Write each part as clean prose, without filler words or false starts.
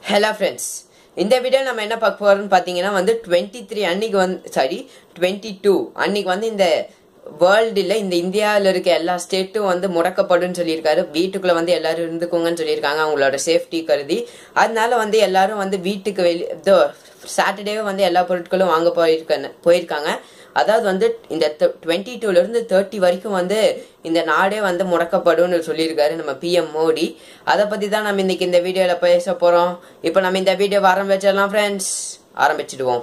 Hello friends, இந்த video நம்ம என்ன பார்க்க போறோம்னு பார்த்தீங்கன்னா 23 அன்னைக்கு வந்து 22 அன்னைக்கு வந்து இந்த வேர்ல்டில் இந்த இந்தியாவில் இருக்க எல்லா ஸ்டேட்டும் முடக்கப்படும் சொல்லியிருக்காரு. வீட்டுக்குள்ள எல்லாரும் இருந்துக்கோங்கன்னு சொல்லியிருக்காங்க அவங்களோட சேஃப்டி கருதி. அதனால எல்லாரும் வீட்டுக்கு சாட்டர்டேவே எல்லா பொருட்களும் வாங்க போயிருக்காங்க. அதாவது இந்த 22ல இருந்து 30 வரைக்கும் இந்த நாடே முடக்கப்படும் சொல்லியிருக்காரு நம்ம பிஎம் மோடி. அதை பத்தி தான் நம்ம இன்னைக்கு இந்த வீடியோல பேச போறோம். இப்போ நம்ம இந்த வீடியோ ஆரம்பிச்சிடலாம் ஃப்ரெண்ட்ஸ், ஆரம்பிச்சிடுவோம்.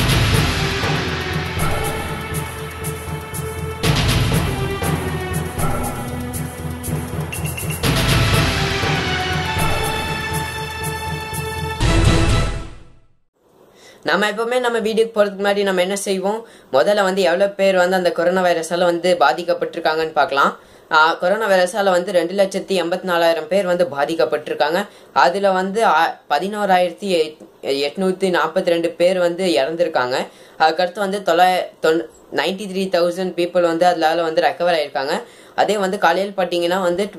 நம்ம எப்பவுமே நம்ம வீடியோக்கு போறதுக்கு முன்னாடி நம்ம என்ன செய்வோம், முதல்ல எவ்வளவு பேர் அந்த கொரோனா வைரஸால பாதிக்கப்பட்டிருக்காங்கன்னு பார்க்கலாம். கொரோனா வைரஸால 2,84,000 பேர் பாதிக்கப்பட்டிருக்காங்க. அதுல 11,842 பேர் இறந்திருக்காங்க. அதுக்கடுத்து 93,000 பீப்புள் அதனால ரெக்கவர் ஆயிருக்காங்க. அதே காலையில் பார்த்தீங்கன்னா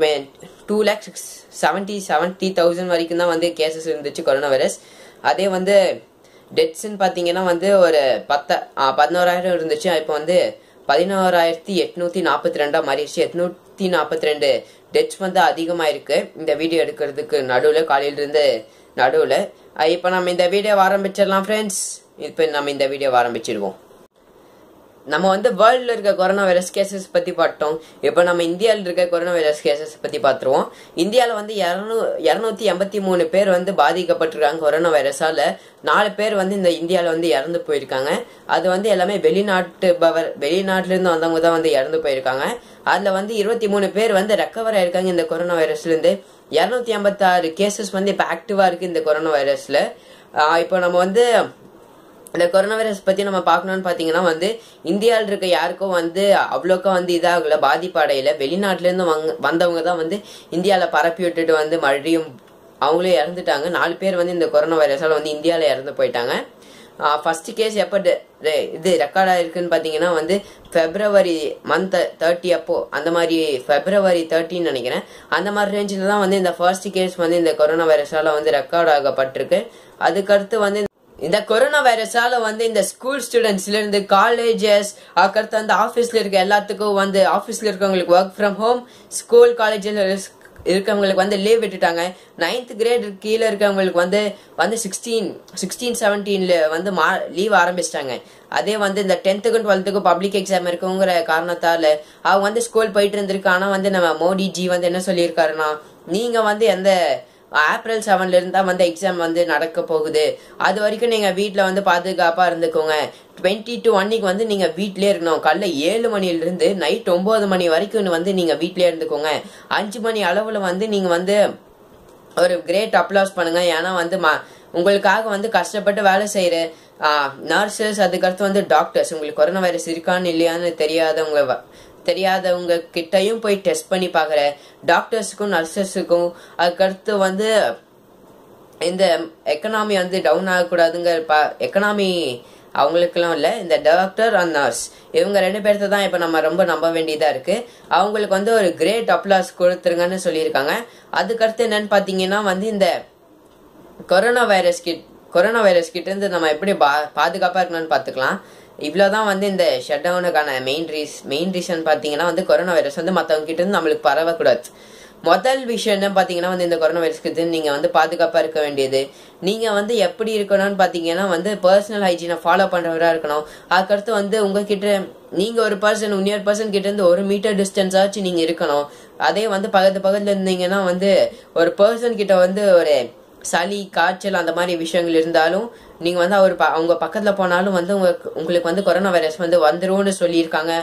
2,70,000 வரைக்கும் தான் கேசஸ் இருந்துச்சு கொரோனா வைரஸ். அதே டெத்ஸ்ன்னு பார்த்தீங்கன்னா ஒரு 11,000 இருந்துச்சு. இப்போ 11,842 மாறிடுச்சு. 842 டெத்ஸ் அதிகமாயிருக்கு இந்த வீடியோ எடுக்கிறதுக்கு நடுவில், காலையிலிருந்து நடுவில். இப்போ நம்ம இந்த வீடியோ ஆரம்பிச்சிடலாம் ஃப்ரெண்ட்ஸ். இப்போ நம்ம இந்த வீடியோ ஆரம்பிச்சிடுவோம். நம்ம வேர்ல்டில் இருக்க கொரோனா வைரஸ் கேசஸ் பற்றி பார்த்தோம். இப்போ நம்ம இந்தியாவில் இருக்க கொரோனா வைரஸ் கேசஸ் பற்றி பார்த்துருவோம். இந்தியாவில் 283 பேர் பாதிக்கப்பட்டிருக்காங்க கொரோனா வைரஸால. 4 பேர் இந்த இந்தியாவில் இறந்து போயிருக்காங்க. அது எல்லாமே வெளிநாட்டிலேருந்து வந்தவங்க தான் இறந்து போயிருக்காங்க. அதில் 23 பேர் ரெக்கவர் ஆயிருக்காங்க இந்த கொரோனா வைரஸ்லேருந்து. 256 கேசஸ் இப்போ ஆக்டிவாக இருக்குது இந்த கொரோனா வைரஸில். இப்போ நம்ம இந்த கொரோனா வைரஸ் பத்தி நம்ம பார்க்கணும்னு பாத்தீங்கன்னா இந்தியாவில் இருக்க யாருக்கும் அவ்வளோக்கா இதாகல, பாதிப்பு அடையில. வெளிநாட்டுல இருந்து வந்தவங்க தான் இந்தியாவில பரப்பி விட்டுட்டு மறுபடியும் அவங்களே இறந்துட்டாங்க. 4 பேர் இந்த கொரோனா வைரஸால இந்தியாவில இறந்து போயிட்டாங்க. ஃபர்ஸ்ட் கேஸ் எப்போ இது ரெக்கார்ட் ஆயிருக்குன்னு பார்த்தீங்கன்னா February month 30 அப்போ, அந்த மாதிரி February 13 நினைக்கிறேன். அந்த மாதிரி ரேஞ்சில் தான் இந்த ஃபர்ஸ்ட் கேஸ் இந்த கொரோனா வைரஸால ரெக்கார்ட் ஆகப்பட்டிருக்கு. அதுக்கடுத்து இந்த கொரோனா வைரஸால இந்த ஸ்கூல் ஸ்டூடெண்ட்ஸ்ல இருந்து காலேஜஸ், அதுக்கடுத்து ஆபீஸ்ல இருக்க எல்லாத்துக்கும் ஆபீஸ்ல இருக்கவங்களுக்கு ஒர்க் ஃப்ரம் ஹோம், ஸ்கூல் காலேஜில் இருக்கவங்களுக்கு லீவ் விட்டுட்டாங்க. 9th கிரேட் கீழே இருக்கவங்களுக்கு 16-17 லீவ் ஆரம்பிச்சிட்டாங்க. அதே இந்த 10th-க்கும் 12th-க்கும் பப்ளிக் எக்ஸாம் இருக்குங்கிற காரணத்தால அவங்க ஸ்கூல் போயிட்டு இருந்திருக்கு. ஆனா நம்ம மோடிஜி என்ன சொல்லியிருக்காருன்னா, நீங்க எந்த April 7ல இருந்தா எக்ஸாம் நடக்க போகுது, அது வரைக்கும் நீங்க வீட்டுல பாதுகாப்பா இருந்துக்கோங்க. 22 அன்னைக்கு நீங்க வீட்லயே இருக்கணும். காலைல 7 மணிலிருந்து நைட் 9 மணி வரைக்கும் நீங்க வீட்லயே இருந்துக்கோங்க. 5 மணி அளவுல நீங்க ஒரு கிரேட் அப்ளாஸ் பண்ணுங்க. ஏன்னா உங்களுக்காக கஷ்டப்பட்டு வேலை செய்யற நர்சஸ், அதுக்கடுத்து டாக்டர்ஸ், உங்களுக்கு கொரோனா வைரஸ் இருக்கான்னு இல்லையான்னு தெரியாதவங்க கிட்டையும் போய் டெஸ்ட் பண்ணி பாக்குற டாக்டர்ஸுக்கும் நர்சஸுக்கும், அதுக்கடுத்து இந்த எக்கனாமி டவுன் ஆகக்கூடாதுங்க. எக்கனாமி அவங்களுக்கெல்லாம் இல்ல, இந்த டாக்டர் அண்ட் நர்ஸ் இவங்க 2 பேர்த்த தான் இப்ப நம்ம ரொம்ப நம்ப வேண்டியதா இருக்கு. அவங்களுக்கு ஒரு கிரேட் அப்ளாஸ் கொடுத்துருங்கன்னு சொல்லியிருக்காங்க. அதுக்கடுத்து என்னன்னு பாத்தீங்கன்னா இந்த கொரோனா வைரஸ் கிட்ட இருந்து நம்ம எப்படி பாதுகாப்பா இருக்கணும்னு பாத்துக்கலாம். இவ்வளவுதான் இந்த ஷட் டவுனுக்கான மெயின் ரீசன் பாத்தீங்கன்னா கொரோனா வைரஸ் மத்தவங்க கிட்ட இருந்து நம்மளுக்கு பரவக்கூடாது. முதல் விஷயம் என்ன பாத்தீங்கன்னா இந்த கொரோனா வைரஸ்க்கு நீங்க பாதுகாப்பா இருக்க வேண்டியது, நீங்க எப்படி இருக்கணும்னு பாத்தீங்கன்னா பர்சனல் ஹைஜீனை ஃபாலோ பண்றவரா இருக்கணும். அதுக்கடுத்து உங்ககிட்ட நீங்க ஒரு பர்சன் இன்னொரு பர்சன் கிட்ட இருந்து 1 மீட்டர் டிஸ்டன்ஸ் ஆச்சு நீங்க இருக்கணும். அதே பக்கத்துல இருந்தீங்கன்னா ஒரு பர்சன் கிட்ட ஒரு சளி, காய்ச்சல் அந்த மாதிரி விஷயங்கள் இருந்தாலும் நீங்க அவங்க பக்கத்துல போனாலும் உங்களுக்கு கொரோனா வைரஸ் வந்துரும்னு சொல்லியிருக்காங்க.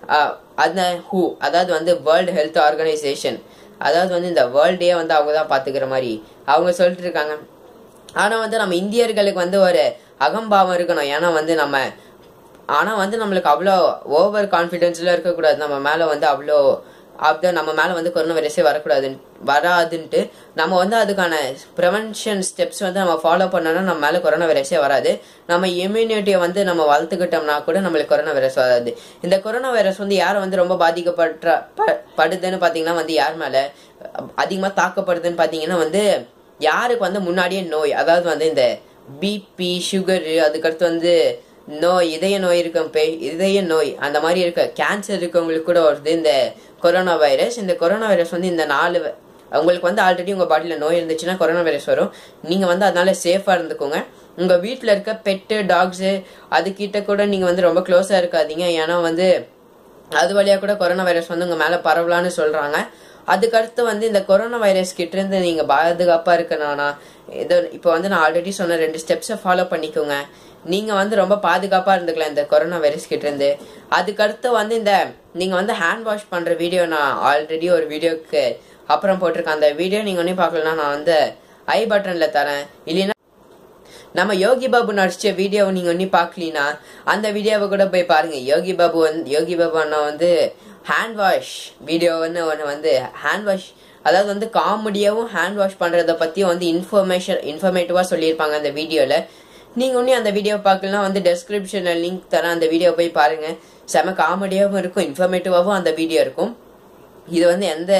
அதாவது வேர்ல்டு ஹெல்த் ஆர்கனைசேஷன், அதாவது இந்த வேர்ல்டே அவங்க தான் பாத்துக்கிற மாதிரி அவங்க சொல்லிட்டு இருக்காங்க. ஆனா நம்ம இந்தியர்களுக்கு ஒரு அகம்பாவம் இருக்கணும். ஏன்னா நம்மளுக்கு அவ்வளோ ஓவர் கான்பிடன்ஸ்ல இருக்கக்கூடாது. நம்ம மேல அவ்வளோ நம்ம மேல கொரோனா வைரஸே வராதுன்ட்டு நம்ம அதுக்கான ப்ரிவென்ஷன் ஸ்டெப்ஸ் நம்ம ஃபாலோ பண்ணோம்னா நம்ம மேல கொரோனா வைரஸே வராது. நம்ம இம்யூனிட்டியை நம்ம வளர்த்துக்கிட்டோம்னா கூட நம்மளுக்கு கொரோனா வைரஸ் வராது. இந்த கொரோனா வைரஸ் யாரை ரொம்ப பாதிக்கப்படுதுன்னு பாத்தீங்கன்னா யார் மேல அதிகமா தாக்கப்படுதுன்னு பாத்தீங்கன்னா யாருக்கு வந்து முன்னாடியே நோய், அதாவது வந்து இந்த பிபி, சுகரு, அதுக்கடுத்து வந்து இதய நோய் இதய நோய் அந்த மாதிரி இருக்க கேன்சர் இருக்கவங்களுக்கு கூட வருது இந்த கொரோனா வைரஸ். இந்த கொரோனா வைரஸ் வந்து இந்த 4 உங்களுக்கு வந்து ஆல்ரெடி உங்க பாடியில நோய் இருந்துச்சுன்னா கொரோனா வைரஸ் வரும். நீங்க வந்து அதனால சேஃபா இருந்துக்கோங்க. உங்க வீட்டுல இருக்க பெட்டு, டாக்ஸ் அதுகிட்ட கூட நீங்க வந்து ரொம்ப க்ளோஸா இருக்காதீங்க. ஏன்னா வந்து அது வழியா கூட கொரோனா வைரஸ் வந்து உங்க மேல பரவலான்னு சொல்றாங்க. அதுக்கடுத்து வந்து இந்த கொரோனா வைரஸ் கிட்ட இருந்து நீங்க பாதுகாப்பா இருக்கணும்னா இப்போ வந்து நான் ஆல்ரெடி சொன்ன 2 ஸ்டெப்ஸை ஃபாலோ பண்ணிக்கோங்க. நீங்க வந்து ரொம்ப பாதுகாப்பா இருந்துக்கலாம் இந்த கொரோனா வைரஸ் கிட்ட இருந்து. அதுக்கடுத்து வந்து இந்த நீங்க வந்து ஹேண்ட் வாஷ் பண்ற வீடியோ நான் ஆல்ரெடி ஒரு வீடியோக்கு அப்புறம் போட்டிருக்கேன். அந்த வீடியோ நீங்க ஒன்னும் பார்க்கலன்னா நான் வந்து ஐ பட்டன்ல தரேன். இல்லைன்னா நம்ம யோகி பாபு நடிச்ச வீடியோவை நீங்க ஒன்னும் பார்க்கலீன்னா அந்த வீடியோவை கூட போய் பாருங்க. யோகி பாபு அண்ணா வந்து ஹேண்ட் வாஷ் வீடியோன்னு ஒன்று வந்து ஹேண்ட் வாஷ், அதாவது வந்து காமெடியாவும் ஹேண்ட் வாஷ் பண்றத பத்தியும் வந்து இன்ஃபர்மேட்டிவா சொல்லியிருப்பாங்க அந்த வீடியோல. நீங்க ஒன்னும் அந்த வீடியோ பார்க்கலாம் வந்து டெஸ்கிரிப்ஷன்ல லிங்க் தரேன். அந்த வீடியோ போய் பாருங்க. செம காமெடியாவும் இருக்கும், இன்ஃபர்மேட்டிவாவும் அந்த வீடியோ இருக்கும். இது வந்து எந்த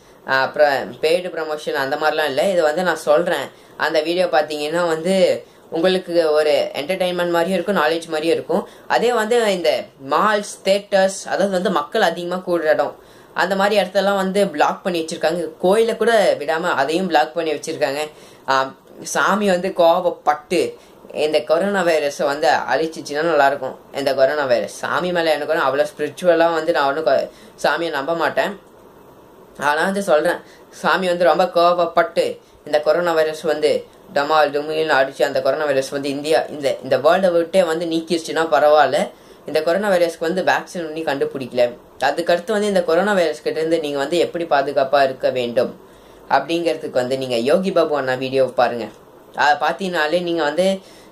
பெய்டு ப்ரமோஷன் அந்த மாதிரிலாம் இல்லை. இது வந்து நான் சொல்றேன். அந்த வீடியோ பார்த்தீங்கன்னா வந்து உங்களுக்கு ஒரு என்டர்டைன்மெண்ட் மாதிரியும் இருக்கும், நாலேஜ் மாதிரியும் இருக்கும். அதே வந்து இந்த மால்ஸ், தியேட்டர்ஸ், அதாவது வந்து மக்கள் அதிகமாக கூடுற இடம் அந்த மாதிரி இடத்தெல்லாம் வந்து பிளாக் பண்ணி வச்சிருக்காங்க. கோயிலை கூட விடாம அதையும் பிளாக் பண்ணி வச்சிருக்காங்க. சாமி வந்து கோபப்பட்டு இந்த கொரோனா வைரஸை வந்து அழிச்சிச்சுன்னா நல்லா இருக்கும். இந்த கொரோனா வைரஸ் சாமி மேல எனக்கு அவ்வளோ ஸ்பிரிச்சுவலா வந்து நான் ஒன்றும் சாமியை நம்ப மாட்டேன். ஆனா வந்து சொல்றேன், சாமி வந்து ரொம்ப கோபப்பட்டு இந்த கொரோனா வைரஸ் வந்து டமால் டுமில்னு அடிச்சு அந்த கொரோனா வைரஸ் வந்து இந்தியா இந்த வேர்ல்டை விட்டே வந்து நீக்கிருச்சுன்னா பரவாயில்ல. இந்த கொரோனா வைரஸ்க்கு வந்து வேக்சின் ஒன்றும் கண்டுபிடிக்கல. அதுக்கடுத்து வந்து இந்த கொரோனா வைரஸ் கிட்ட இருந்து நீங்க வந்து எப்படி பாதுகாப்பா இருக்க வேண்டும் அப்படிங்கிறதுக்கு வந்து நீங்க யோகி பாபு அண்ணா வீடியோ பாருங்க. அதை பார்த்தீங்கனாலே நீங்க வந்து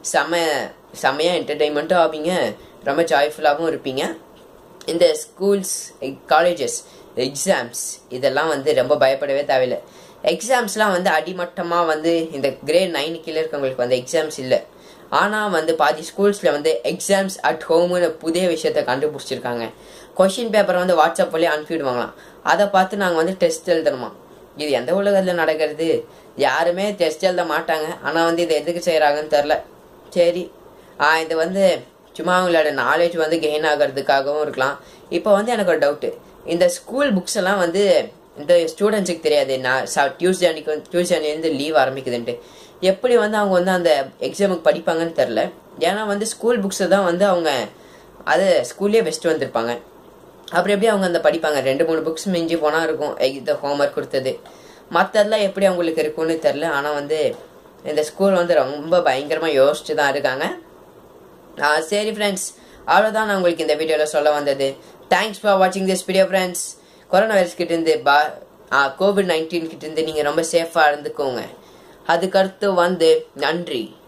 செம்மையா என்டர்டைன்மெண்ட்டும் ஆவீங்க, ரொம்ப ஜாய்ஃபுல்லாகவும் இருப்பீங்க. இந்த ஸ்கூல்ஸ், காலேஜஸ், எக்ஸாம்ஸ் இதெல்லாம் வந்து ரொம்ப பயப்படவே தேவையில்லை. எக்ஸாம்ஸ்லாம் வந்து அடிமட்டமாக வந்து இந்த கிரேட் 9 கீழே இருக்கவங்களுக்கு வந்து எக்ஸாம்ஸ் இல்லை. ஆனால் வந்து பாதி ஸ்கூல்ஸில் வந்து எக்ஸாம்ஸ் அட் ஹோம்னு புதிய விஷயத்த கண்டுபிடிச்சிருக்காங்க. கொஷின் பேப்பரை வந்து வாட்ஸ்அப் வழியாக அனுப்பிவிடுவாங்களாம். அதை பார்த்து நாங்கள் வந்து டெஸ்ட் எழுதணுமா. இது எந்த உலகத்தில் நடக்கிறது? யாருமே டெஸ்ட் எழுத மாட்டாங்க. ஆனால் வந்து இதை எதுக்கு செய்கிறாங்கன்னு தெரில. சரி, இது வந்து சும்மா அவங்களோட நாலேஜ் வந்து கெயின் ஆகிறதுக்காகவும் இருக்கலாம். இப்போ வந்து எனக்கு ஒரு டவுட்டு, இந்த ஸ்கூல் புக்ஸ் எல்லாம் வந்து இந்த ஸ்டூடெண்ட்ஸுக்கு தெரியாது நான் டியூஸ்டேலேருந்து லீவ் ஆரம்பிக்குதுன்ட்டு. எப்படி வந்து அவங்க வந்து அந்த எக்ஸாமுக்கு படிப்பாங்கன்னு தெரில. ஏன்னா வந்து ஸ்கூல் புக்ஸை தான் வந்து அவங்க அது ஸ்கூல்லேயே பெஸ்ட்டு வந்திருப்பாங்க. அப்புறம் எப்படி அவங்க அந்த படிப்பாங்க? 2-3 புக்ஸ் மிஞ்சி போனால் இருக்கும் இந்த ஹோம்ஒர்க் கொடுத்தது. மற்றதெல்லாம் எப்படி அவங்களுக்கு இருக்கும்னு தெரில. ஆனால் வந்து இந்த ஸ்கூல் வந்து ரொம்ப பயங்கரமாக யோசிச்சு தான் இருக்காங்க. சரி ஃப்ரெண்ட்ஸ், அவ்வளோதான் நான் உங்களுக்கு இந்த வீடியோவில் சொல்ல வந்தது. தேங்க்ஸ் ஃபார் வாட்சிங் this video friends. Corona virus கிட்டேருந்து COVID-19 கிட்டேருந்து நீங்கள் ரொம்ப சேஃபாக இருந்துக்கோங்க. அதுக்கடுத்து வந்து நன்றி.